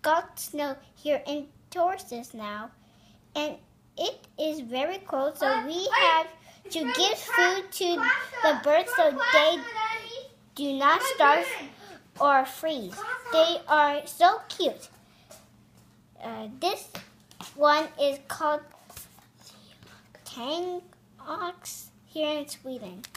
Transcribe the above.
got snow here in Taurus now, and it is very cold, so we have to give food to the birds so they do not starve or freeze. They are so cute. This one is called Tangox here in Sweden.